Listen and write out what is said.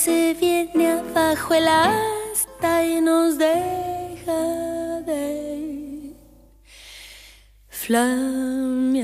se viene abajo el asta y nos deja de flamear.